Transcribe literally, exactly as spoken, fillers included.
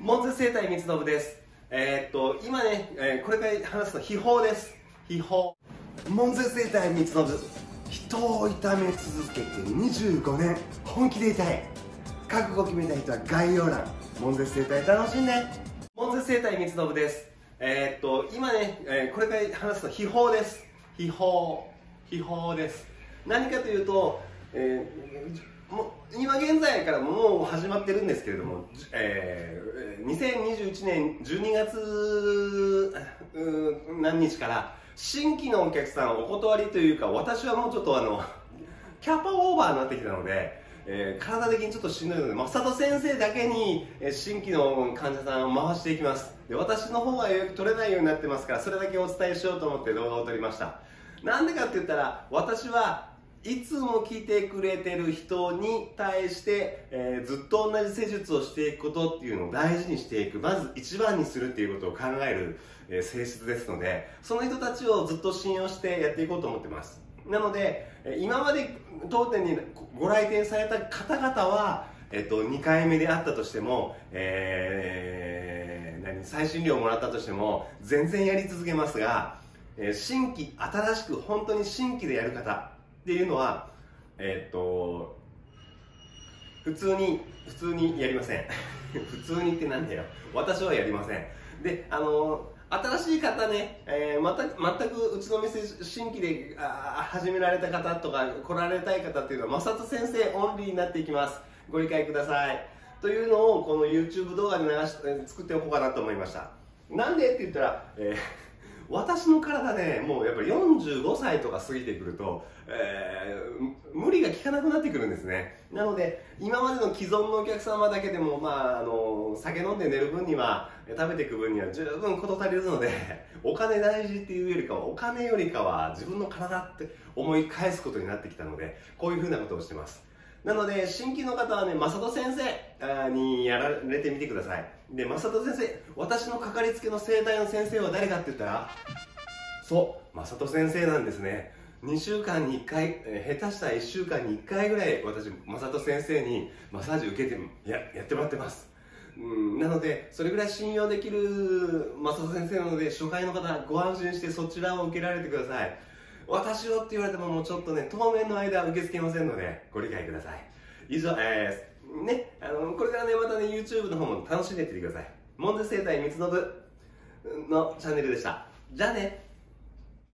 門前生態光信です。えー、っと今ね、えー、これから話すの秘宝です。秘宝。門前生態光信、人を痛め続けてにじゅうごねん、本気で痛い。覚悟を決めた人は概要欄、門前生態楽しんで。門前生態光信です。えー、っと今ね、えー、これから話すの秘宝です。秘宝。秘宝です。何かというと、えーもう今現在からもう始まってるんですけれども、えー、にせんにじゅういちねんじゅうにがつ何日から新規のお客さんお断りというか、私はもうちょっとあのキャパオーバーになってきたので、えー、体的にちょっとしんどいので、正人先生だけに新規の患者さんを回していきます。で、私の方が予約取れないようになってますから、それだけお伝えしようと思って動画を撮りました。なんでかって言ったら、私はいつも来てくれてる人に対して、えー、ずっと同じ施術をしていくことっていうのを大事にしていく、まず一番にするっていうことを考える、えー、性質ですので、その人たちをずっと信用してやっていこうと思ってます。なので今まで当店にご来店された方々は、えっと、にかいめであったとしても、えー、何最新料をもらったとしても全然やり続けますが、えー、新規新しく本当に新規でやる方っていうのは、えー、っと普通に普通にやりません普通にってなんだよ、私はやりません。で、あの新しい方ね、えー、また全くうちの店新規であ始められた方とか来られたい方っていうのは正人先生オンリーになっていきます。ご理解くださいというのをこの YouTube 動画で流し作っておこうかなと思いました。なんでって言ったら、えー私の体ね、もうやっぱりよんじゅうごさいとか過ぎてくると、えー、無理が効かなくなってくるんですね。なので今までの既存のお客様だけでも、まあ、あの酒飲んで寝る分には食べていく分には十分事足りるので、お金大事っていうよりかはお金よりかは自分の体って思い返すことになってきたので、こういうふうなことをしてます。なので新規の方はね、正人先生にやられてみてください。で、正人先生、私のかかりつけの整体の先生は誰かって言ったら、そう正人先生なんですね。にしゅうかんにいっかい、えー、下手したらいっしゅうかんにいっかいぐらい私正人先生にマッサージ受けてややってもらってます。うん、なのでそれぐらい信用できる正人先生なので、初回の方ご安心してそちらを受けられてください。私をって言われてももうちょっとね、当面の間受け付けませんのでご理解ください。以上、えー、ね、あのこれからねまたね YouTube の方も楽しんでいってください。門前生態光信のチャンネルでした。じゃあね。